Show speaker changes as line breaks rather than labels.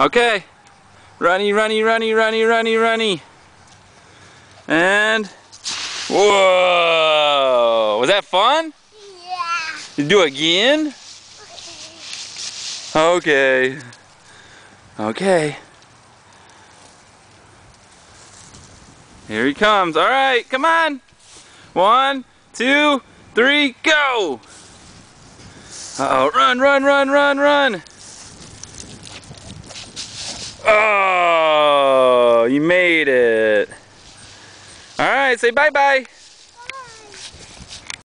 Okay. Runny, runny, runny, runny, runny, runny. And whoa! Was that fun?
Yeah.
You do it again? Okay. Okay. Here he comes. All right, come on. 1, 2, 3, go! Uh-oh, run, run, run, run, run! Oh, you made it. All right, say bye-bye.